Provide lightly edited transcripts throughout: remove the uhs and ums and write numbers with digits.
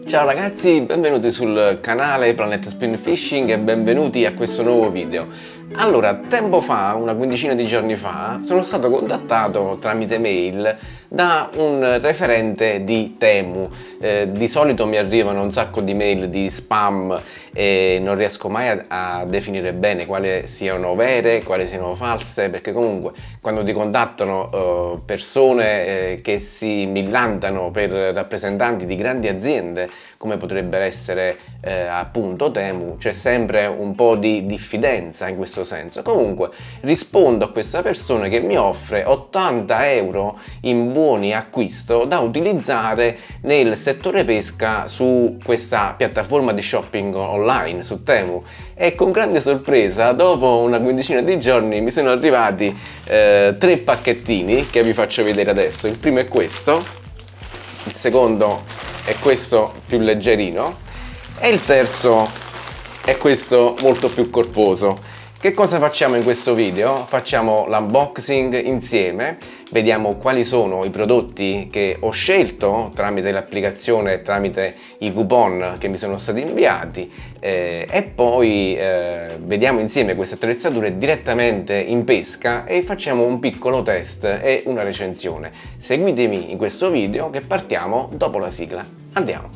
Ciao ragazzi, benvenuti sul canale Planet Spin Fishing e benvenuti a questo nuovo video. Allora, tempo fa, una quindicina di giorni fa, sono stato contattato tramite mail da un referente di Temu. Di solito mi arrivano un sacco di mail di spam e non riesco mai a definire bene quali siano vere, quali siano false, perché comunque quando ti contattano persone che si millantano per rappresentanti di grandi aziende come potrebbero essere appunto Temu, c'è sempre un po' di diffidenza in questo senso. Comunque rispondo a questa persona che mi offre 80 euro in buoni acquisto da utilizzare nel settore pesca su questa piattaforma di shopping online su Temu, e con grande sorpresa dopo una quindicina di giorni mi sono arrivati 3 pacchettini che vi faccio vedere adesso. Il primo è questo, il secondo è questo più leggerino e il terzo è questo molto più corposo. Che cosa facciamo in questo video? Facciamo l'unboxing insieme, vediamo quali sono i prodotti che ho scelto tramite l'applicazione e tramite i coupon che mi sono stati inviati e poi vediamo insieme queste attrezzature direttamente in pesca e facciamo un piccolo test e una recensione. Seguitemi in questo video che partiamo dopo la sigla. Andiamo!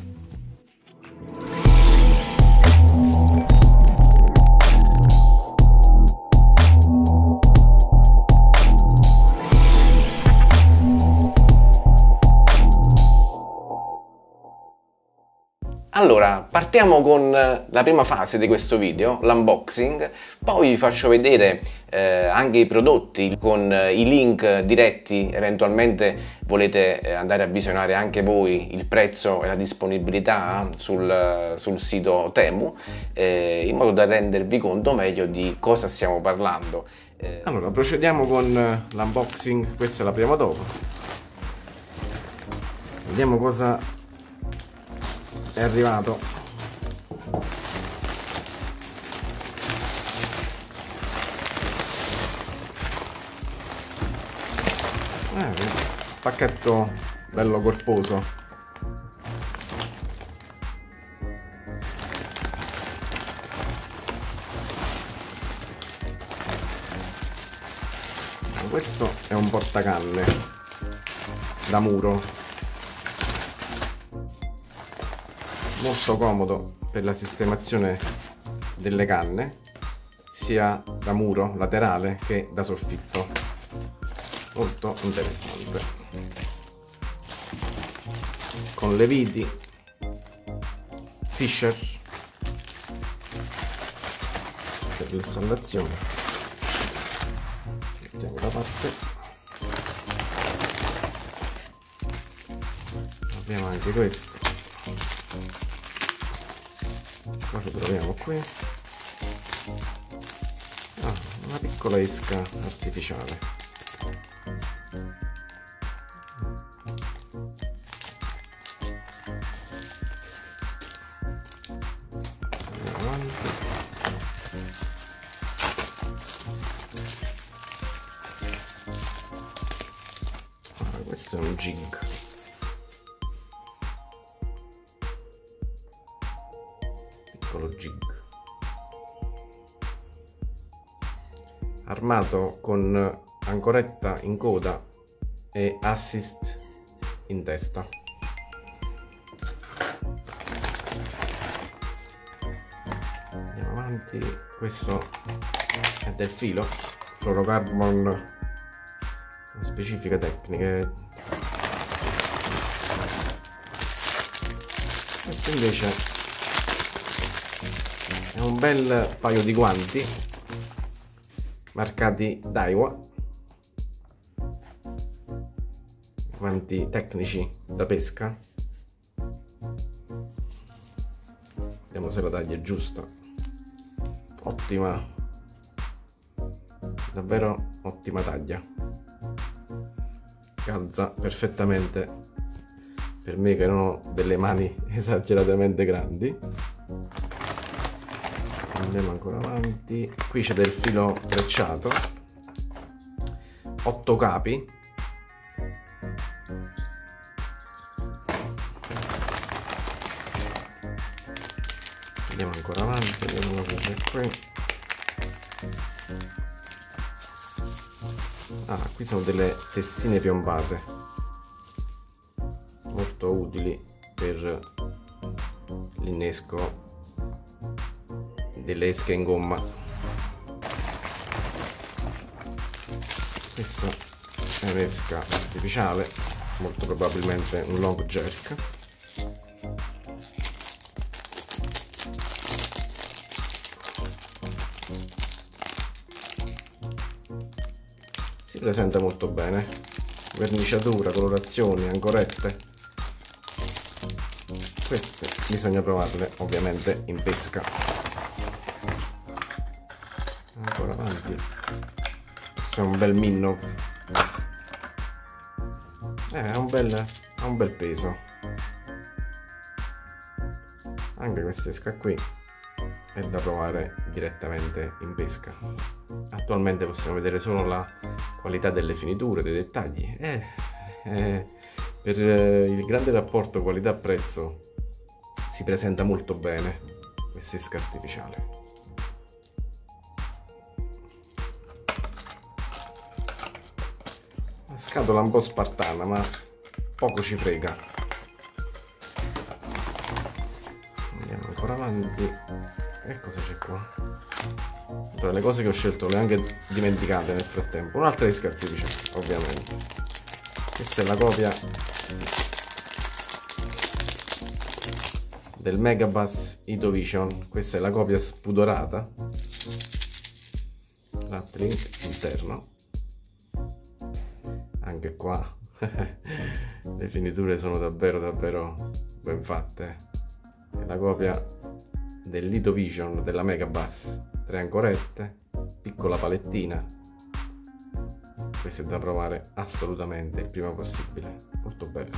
Allora, partiamo con la prima fase di questo video, l'unboxing, poi vi faccio vedere anche i prodotti con i link diretti, eventualmente volete andare a visionare anche voi il prezzo e la disponibilità sul sito Temu, in modo da rendervi conto meglio di cosa stiamo parlando. Allora, procediamo con l'unboxing, questa è la prima dopo. Vediamo cosa è arrivato. Pacchetto bello corposo. Questo è un portacanne da muro, molto comodo per la sistemazione delle canne, sia da muro laterale che da soffitto. Molto interessante, con le viti Fisher per l'installazione. Mettiamo da parte. Abbiamo anche questo. Cosa troviamo qui? Una piccola esca artificiale. Andiamo avanti. Questo è un jig. Jig armato con ancoretta in coda e assist in testa. Andiamo avanti. Questo è del filo fluorocarbon, specifiche tecniche. Questo invece è un bel paio di guanti marcati Daiwa, guanti tecnici da pesca. Vediamo se la taglia è giusta. Ottima, davvero ottima taglia, calza perfettamente per me che non ho delle mani esageratamente grandi. Andiamo ancora avanti. Qui c'è del filo trecciato, 8 capi, Andiamo ancora avanti, vediamo cosa c'è qui. Ah, qui sono delle testine piombate, molto utili per l'innesco delle esche in gomma. Questa è un'esca artificiale, molto probabilmente un long jerk. Si presenta molto bene, verniciatura, colorazioni, ancorette. Queste bisogna provarle ovviamente in pesca. Ancora avanti, questo è un bel minnow, ha un bel peso. Anche questa esca qui è da provare direttamente in pesca. Attualmente possiamo vedere solo la qualità delle finiture, dei dettagli. Per il grande rapporto qualità-prezzo si presenta molto bene questa esca artificiale. La scatola un po' spartana, ma poco ci frega. Andiamo ancora avanti. E cosa c'è qua? Tra le cose che ho scelto le ho anche dimenticate nel frattempo. Un'altra esca artificiale, ovviamente. Questa è la copia del Megabass Itovision. Questa è la copia spudorata, l'uplink interno. Anche qua le finiture sono davvero ben fatte. È la copia dell'Itovision della Megabass, 3 ancorette, piccola palettina. Questo è da provare assolutamente il prima possibile, molto bello.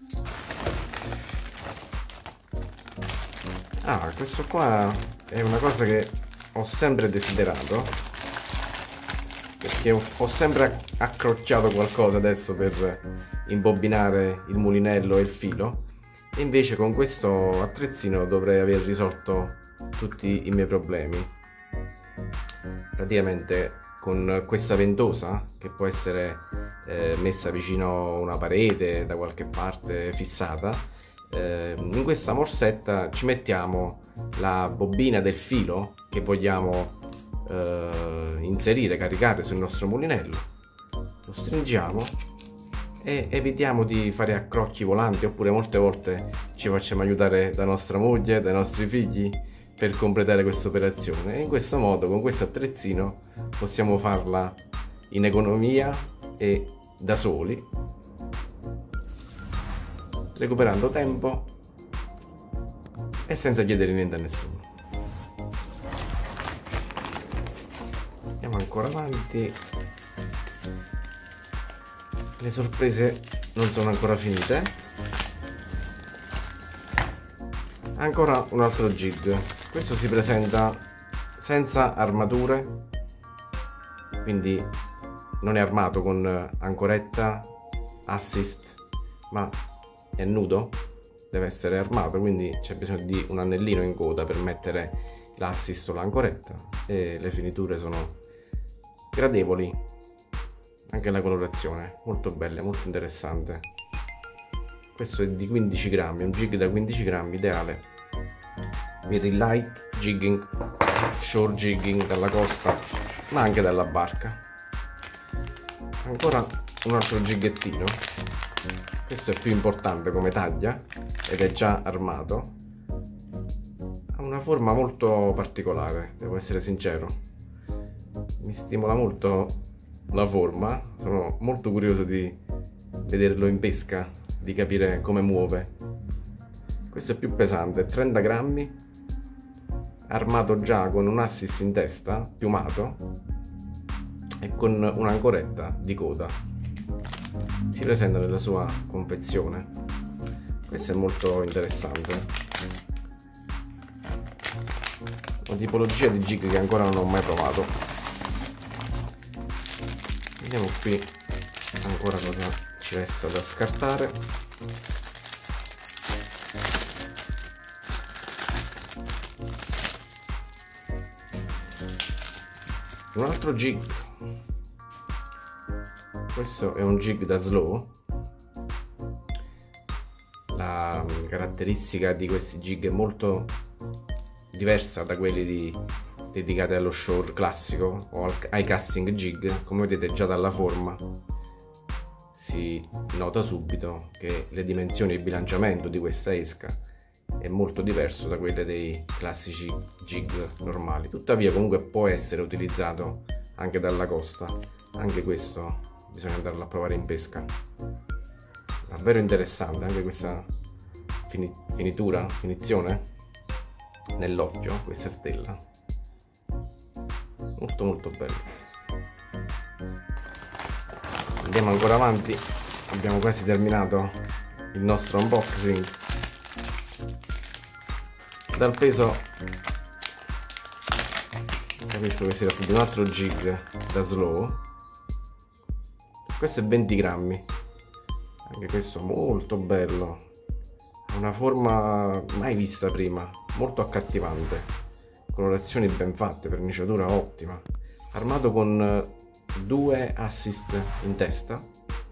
Ah, questo qua è una cosa che ho sempre desiderato, perché ho sempre accrocchiato qualcosa adesso per imbobinare il mulinello e il filo, e invece con questo attrezzino dovrei aver risolto tutti i miei problemi. Praticamente con questa ventosa, che può essere messa vicino a una parete da qualche parte fissata, in questa morsetta ci mettiamo la bobina del filo che vogliamo inserire, caricare sul nostro mulinello, lo stringiamo e evitiamo di fare accrocchi volanti, oppure molte volte ci facciamo aiutare da nostra moglie, dai nostri figli per completare questa operazione, e in questo modo, con questo attrezzino, possiamo farla in economia e da soli, recuperando tempo e senza chiedere niente a nessuno. Andiamo ancora avanti. Le sorprese non sono ancora finite. Ancora un altro jig. Questo si presenta senza armature, quindi non è armato con ancoretta, assist, ma è nudo, deve essere armato, quindi c'è bisogno di un anellino in coda per mettere l'assist o l'ancoretta, e le finiture sono gradevoli, anche la colorazione molto bella, molto interessante. Questo è di 15 grammi, un jig da 15 grammi ideale per il light jigging, shore jigging dalla costa, ma anche dalla barca. Ancora un altro jiggettino. Questo è più importante come taglia ed è già armato. Ha una forma molto particolare, devo essere sincero. Mi stimola molto la forma, sono molto curioso di vederlo in pesca, di capire come muove. Questo è più pesante, 30 grammi, armato già con un assist in testa, piumato, e con un'ancoretta di coda. Si presenta nella sua confezione. Questo è molto interessante, una tipologia di jig che ancora non ho mai provato. Vediamo qui ancora cosa ci resta da scartare. Un altro jig, questo è un jig da slow. La caratteristica di questi jig è molto diversa da quelli dedicati allo shore classico o ai casting jig. Come vedete già dalla forma si nota subito che le dimensioni e il bilanciamento di questa esca è molto diverso da quelle dei classici jig normali. Tuttavia comunque può essere utilizzato anche dalla costa. Anche questo bisogna andarlo a provare in pesca. Davvero interessante anche questa finizione nell'occhio, questa stella, molto bello. Andiamo ancora avanti, abbiamo quasi terminato il nostro unboxing. Dal peso capisco che si tratta di un altro jig da slow. Questo è 20 grammi, anche questo molto bello, ha una forma mai vista prima, molto accattivante, colorazioni ben fatte, verniciatura ottima, armato con 2 assist in testa.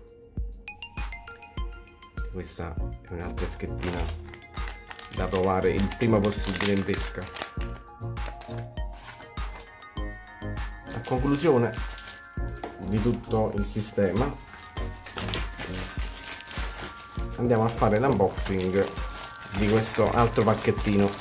Questa è un'altra schetina da provare il prima possibile in pesca. A conclusione di tutto il sistema andiamo a fare l'unboxing di questo altro pacchettino.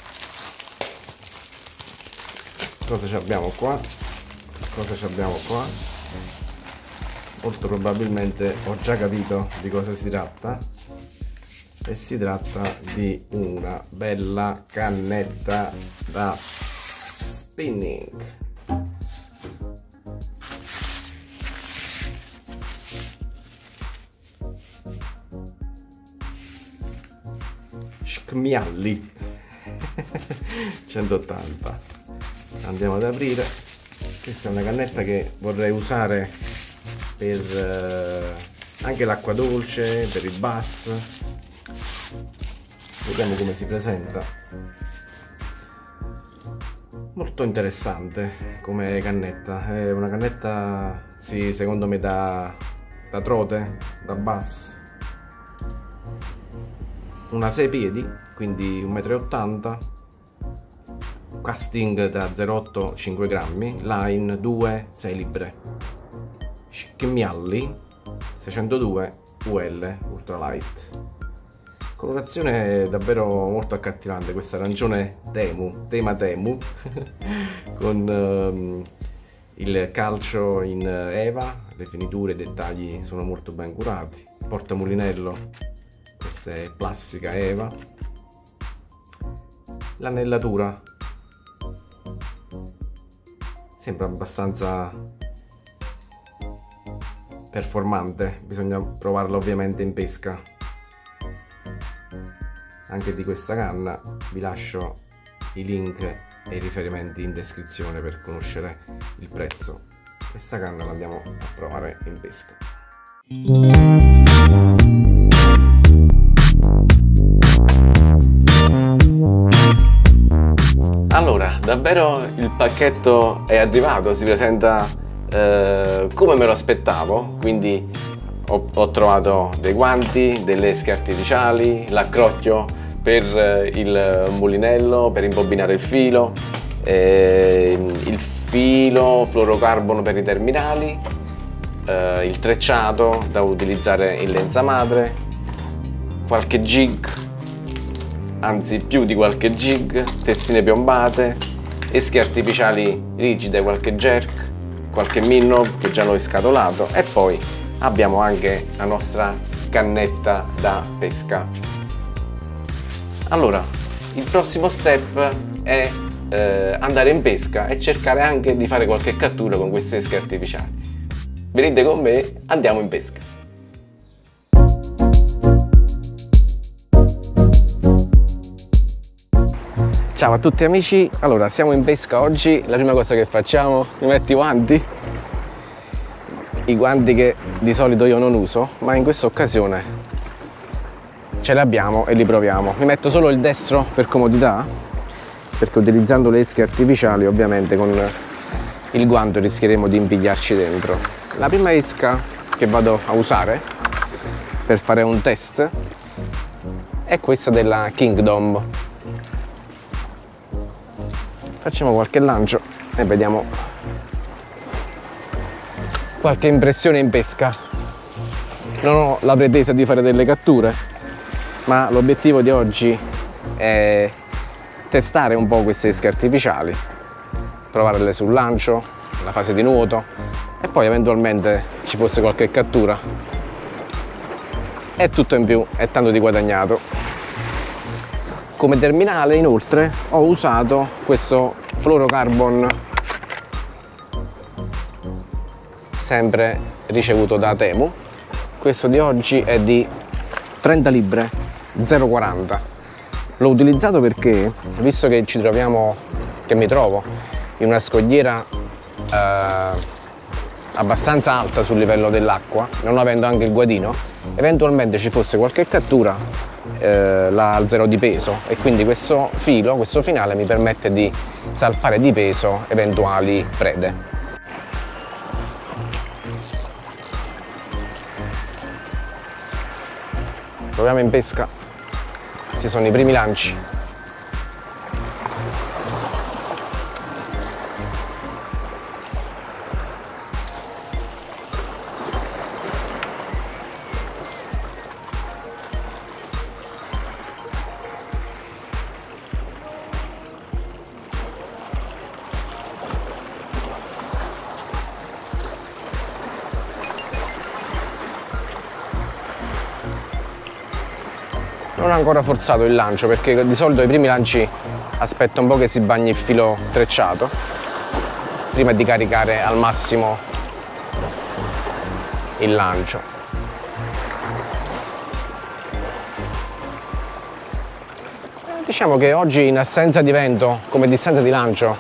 Cosa ci abbiamo qua? Cosa ci abbiamo qua? Molto probabilmente ho già capito di cosa si tratta, e si tratta di una bella cannetta da spinning. Schmialli 180. Andiamo ad aprire. Questa è una cannetta che vorrei usare per anche l'acqua dolce, per il bass. Vediamo come si presenta. Molto interessante come cannetta, è una cannetta, sì, secondo me da trote, da bass. Una 6 piedi, quindi 1,80 m, casting da 0,8 5 grammi, line 2 6 libre, Schmialli 602 UL ultralight. Colorazione davvero molto accattivante, questo arancione Temu, tema Temu con il calcio in eva, le finiture, i dettagli sono molto ben curati, portamulinello, questa è plastica eva, l'annellatura sembra abbastanza performante, bisogna provarla ovviamente in pesca. Anche di questa canna vi lascio i link e i riferimenti in descrizione per conoscere il prezzo. Questa canna la andiamo a provare in pesca. Allora, davvero il pacchetto è arrivato, si presenta come me lo aspettavo, quindi ho trovato dei guanti, delle esche artificiali, l'accrocchio per il mulinello, per imbobinare il filo fluorocarbono per i terminali, il trecciato da utilizzare in lenza madre, qualche jig, anzi più di qualche jig, testine piombate, esche artificiali rigide, qualche jerk, qualche minnow che già l'ho scatolato, e poi abbiamo anche la nostra cannetta da pesca. Allora, il prossimo step è andare in pesca e cercare anche di fare qualche cattura con queste esche artificiali. Venite con me, andiamo in pesca. Ciao a tutti amici, allora siamo in pesca oggi. La prima cosa che facciamo, mi metto i guanti che di solito io non uso, ma in questa occasione ce li abbiamo e li proviamo. Mi metto solo il destro per comodità, perché utilizzando le esche artificiali ovviamente con il guanto rischieremo di impigliarci dentro. La prima esca che vado a usare per fare un test è questa della Kingdom. Facciamo qualche lancio e vediamo qualche impressione in pesca. Non ho la pretesa di fare delle catture, ma l'obiettivo di oggi è testare un po' queste esche artificiali, provarle sul lancio, la fase di nuoto e poi eventualmente ci fosse qualche cattura. È tutto in più, è tanto di guadagnato. Come terminale inoltre ho usato questo fluorocarbon, sempre ricevuto da Temu. Questo di oggi è di 30 libre, 0,40. L'ho utilizzato perché, visto che mi trovo in una scogliera abbastanza alta sul livello dell'acqua, non avendo anche il guadino, eventualmente ci fosse qualche cattura la alzerò di peso, e quindi questo finale mi permette di salpare di peso eventuali prede. Proviamo in pesca, ci sono i primi lanci. Non ho ancora forzato il lancio perché di solito i primi lanci aspetto un po' che si bagni il filo trecciato prima di caricare al massimo il lancio. Diciamo che oggi, in assenza di vento, come distanza di lancio,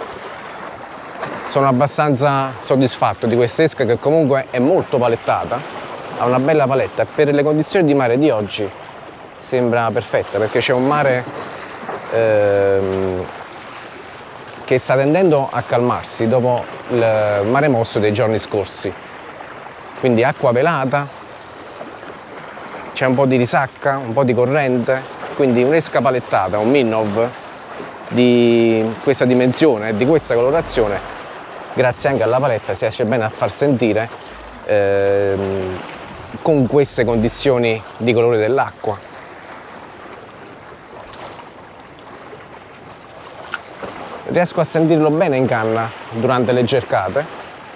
sono abbastanza soddisfatto di questa esca, che comunque è molto palettata, ha una bella paletta e per le condizioni di mare di oggi sembra perfetta, perché c'è un mare che sta tendendo a calmarsi dopo il mare mosso dei giorni scorsi, quindi acqua velata, c'è un po' di risacca, un po' di corrente, quindi un'esca palettata, un Minnov di questa dimensione e di questa colorazione, grazie anche alla paletta, si riesce bene a far sentire con queste condizioni di colore dell'acqua. Riesco a sentirlo bene in canna durante le cercate,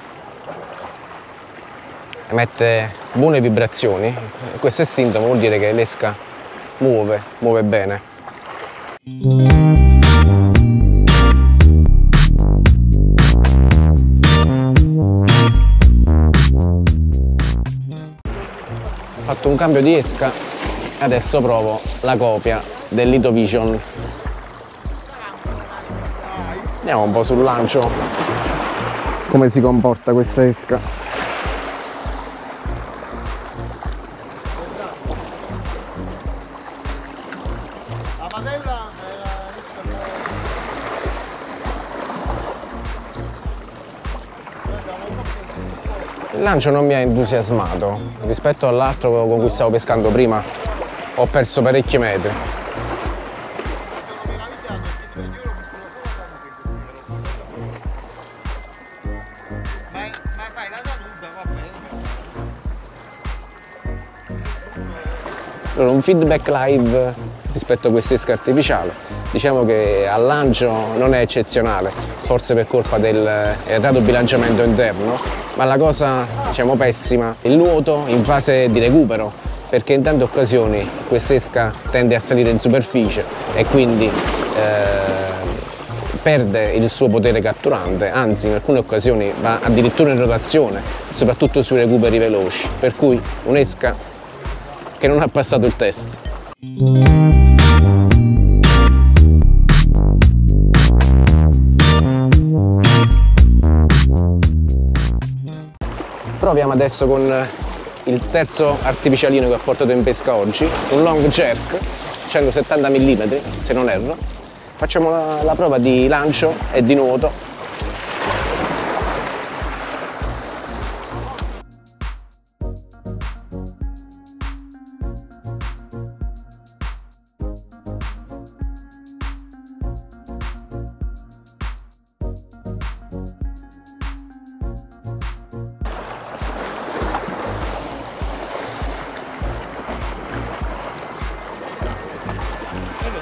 emette buone vibrazioni e questo è sintomo, vuol dire che l'esca muove bene. Ho fatto un cambio di esca e adesso provo la copia del Litovision. Andiamo un po' sul lancio, come si comporta questa esca. Il lancio non mi ha entusiasmato, rispetto all'altro con cui stavo pescando prima ho perso parecchi metri. Allora, un feedback live rispetto a quest'esca artificiale, diciamo che al lancio non è eccezionale, forse per colpa del errato bilanciamento interno, ma la cosa, diciamo, pessima, il nuoto in fase di recupero, perché in tante occasioni quest'esca tende a salire in superficie e quindi perde il suo potere catturante, anzi in alcune occasioni va addirittura in rotazione, soprattutto sui recuperi veloci, per cui un'esca che non ha passato il test. Proviamo adesso con il terzo artificialino che ho portato in pesca oggi, un long jerk, 170 mm se non erro. Facciamo la prova di lancio e di nuoto.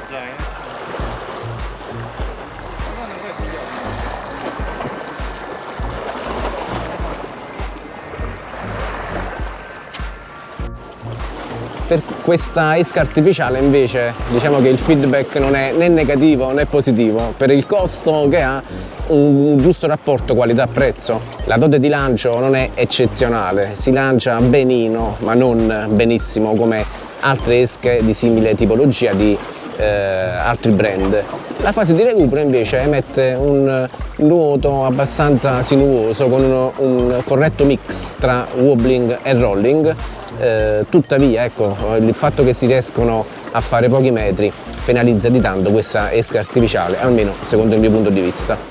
Per questa esca artificiale invece diciamo che il feedback non è né negativo né positivo, per il costo che ha un giusto rapporto qualità-prezzo. La dote di lancio non è eccezionale, si lancia benino ma non benissimo come altre esche di simile tipologia di altri brand. La fase di recupero invece emette un nuoto abbastanza sinuoso con un corretto mix tra wobbling e rolling. Tuttavia ecco, il fatto che si riescono a fare pochi metri penalizza di tanto questa esca artificiale, almeno secondo il mio punto di vista.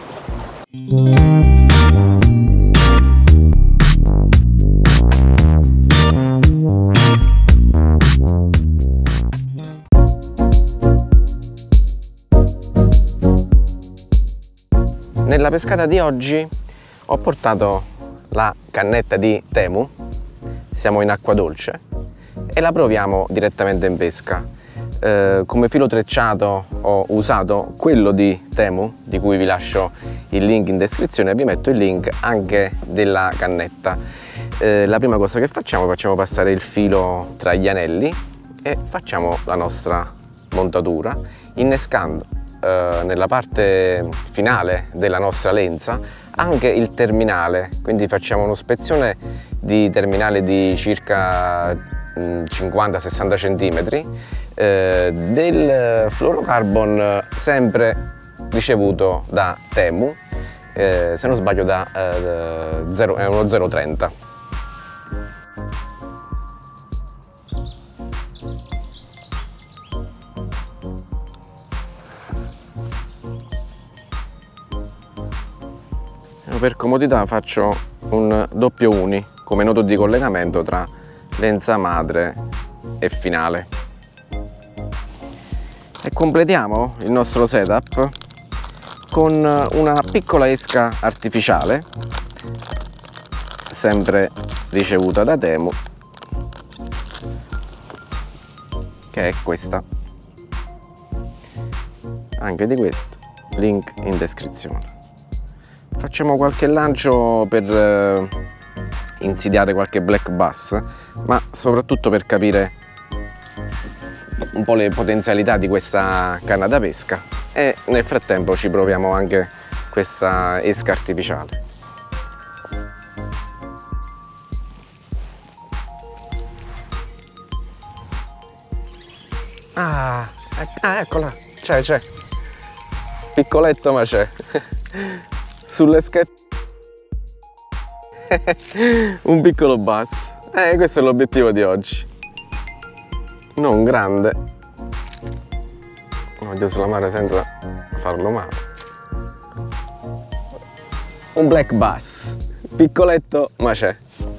Nella pescata di oggi ho portato la cannetta di Temu, siamo in acqua dolce e la proviamo direttamente in pesca. Come filo trecciato ho usato quello di Temu, di cui vi lascio il link in descrizione, e vi metto il link anche della cannetta. La prima cosa che facciamo passare il filo tra gli anelli e facciamo la nostra montatura innescando nella parte finale della nostra lenza anche il terminale, quindi facciamo un'ispezione di terminale di circa 50-60 cm del fluorocarbon sempre ricevuto da Temu, se non sbaglio da è uno 0,30. Per comodità faccio un doppio uni come nodo di collegamento tra lenza madre e finale e completiamo il nostro setup con una piccola esca artificiale sempre ricevuta da Temu, che è questa. Anche di questo link in descrizione. Facciamo qualche lancio per insidiare qualche black bass, ma soprattutto per capire un po' le potenzialità di questa canna da pesca, e nel frattempo ci proviamo anche questa esca artificiale. Ah, eccola, c'è, piccoletto ma c'è. Sulle schette un piccolo bass, questo è l'obiettivo di oggi, non grande, voglio slamare senza farlo male, un black bass, piccoletto ma c'è.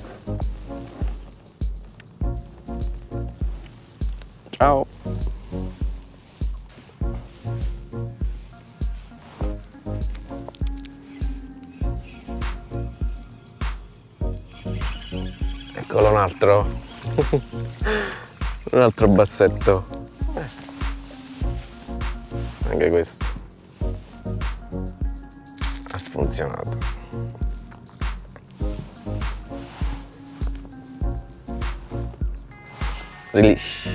Ciao. Eccolo un altro bassetto, anche questo ha funzionato. Release.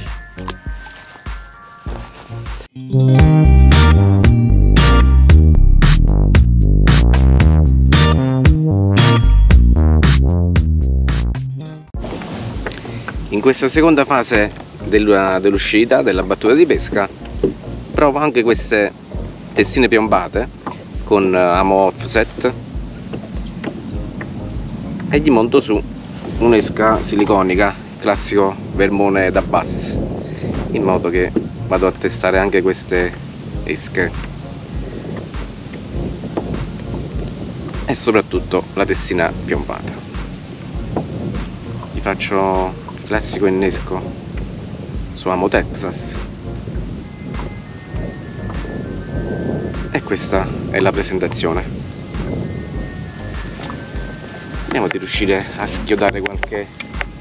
In questa seconda fase dell'uscita, della battuta di pesca, provo anche queste testine piombate con amo offset e gli monto su un'esca siliconica, classico vermone da bass, in modo che vado a testare anche queste esche e soprattutto la testina piombata. Gli faccio classico innesco su amo Texas e questa è la presentazione. Vediamo di riuscire a schiodare qualche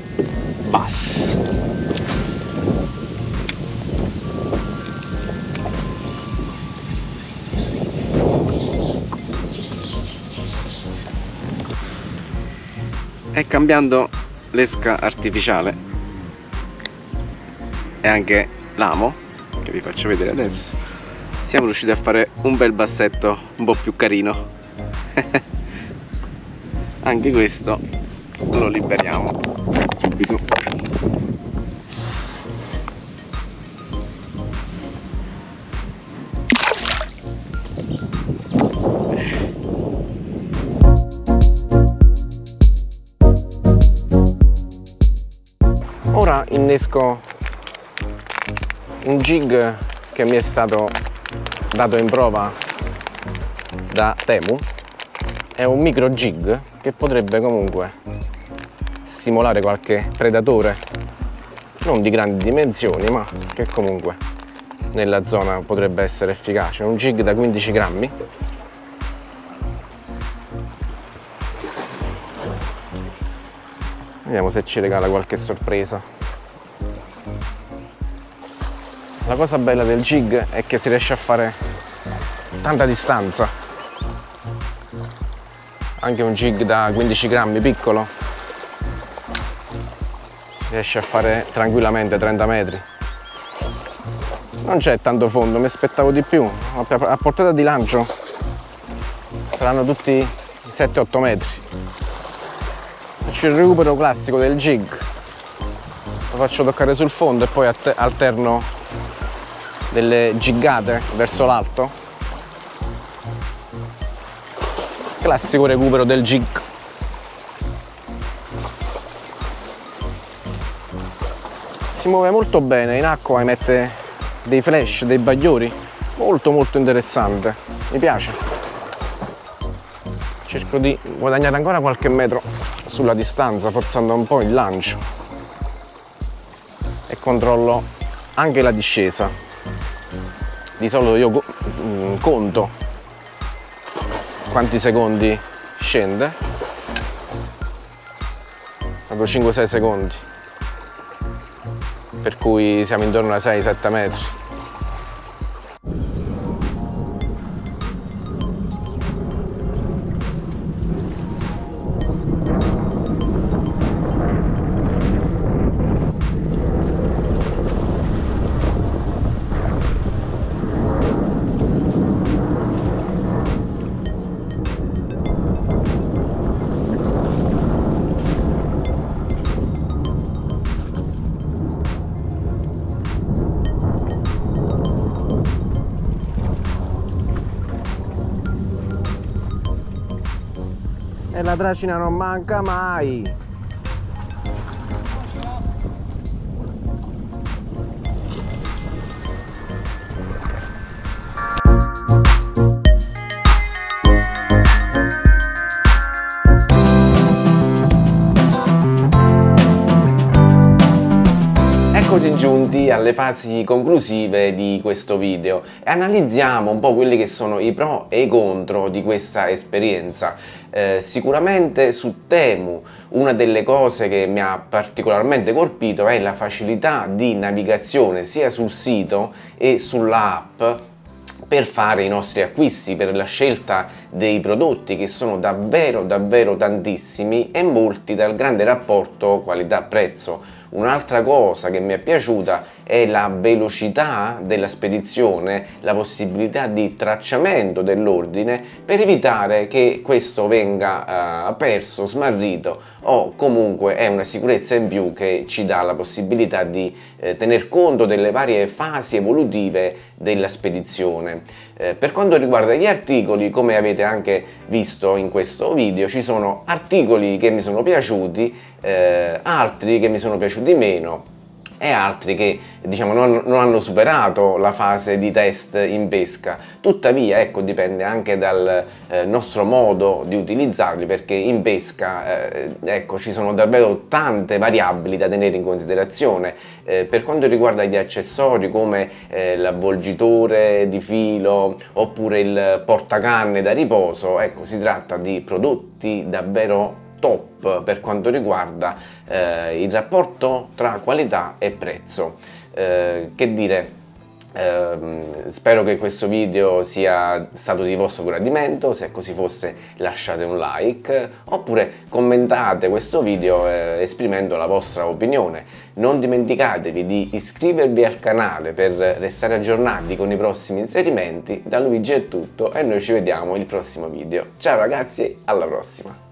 bass. E cambiando l'esca artificiale e anche l'amo, che vi faccio vedere adesso, siamo riusciti a fare un bel bassetto un po' più carino. Anche questo lo liberiamo subito. Ora innesco un jig che mi è stato dato in prova da Temu. È un micro jig che potrebbe comunque stimolare qualche predatore non di grandi dimensioni, ma che comunque nella zona potrebbe essere efficace. Un jig da 15 grammi. Vediamo se ci regala qualche sorpresa. La cosa bella del jig è che si riesce a fare tanta distanza. Anche un jig da 15 grammi piccolo riesce a fare tranquillamente 30 metri. Non c'è tanto fondo, mi aspettavo di più. A portata di lancio saranno tutti 7-8 metri. Faccio il recupero classico del jig, lo faccio toccare sul fondo e poi alterno delle giggate verso l'alto. Classico recupero del jig. Si muove molto bene, in acqua emette dei flash, dei bagliori, molto interessante, mi piace. Cerco di guadagnare ancora qualche metro sulla distanza, forzando un po' il lancio, e controllo anche la discesa. Di solito io conto quanti secondi scende, proprio 5-6 secondi, per cui siamo intorno a 6-7 metri. E la tracina non manca mai. Eccoci giunti alle fasi conclusive di questo video e analizziamo un po' quelli che sono i pro e i contro di questa esperienza. Sicuramente su Temu una delle cose che mi ha particolarmente colpito è la facilità di navigazione sia sul sito e sulla app per fare i nostri acquisti, per la scelta dei prodotti, che sono davvero tantissimi e molti dal grande rapporto qualità-prezzo. Un'altra cosa che mi è piaciuta è la velocità della spedizione, la possibilità di tracciamento dell'ordine per evitare che questo venga perso, smarrito, o comunque è una sicurezza in più che ci dà la possibilità di tener conto delle varie fasi evolutive della spedizione. Per quanto riguarda gli articoli, come avete anche visto in questo video, ci sono articoli che mi sono piaciuti, altri che mi sono piaciuti meno e altri che diciamo non hanno superato la fase di test in pesca. Tuttavia, ecco, dipende anche dal nostro modo di utilizzarli, perché in pesca ecco, ci sono davvero tante variabili da tenere in considerazione. Per quanto riguarda gli accessori come l'avvolgitore di filo oppure il portacanne da riposo, ecco, si tratta di prodotti davvero top per quanto riguarda il rapporto tra qualità e prezzo. Che dire, Spero che questo video sia stato di vostro gradimento. Se così fosse, lasciate un like oppure commentate questo video esprimendo la vostra opinione. Non dimenticatevi di iscrivervi al canale per restare aggiornati con i prossimi inserimenti. Da Luigi è tutto e noi ci vediamo il prossimo video. Ciao ragazzi, alla prossima!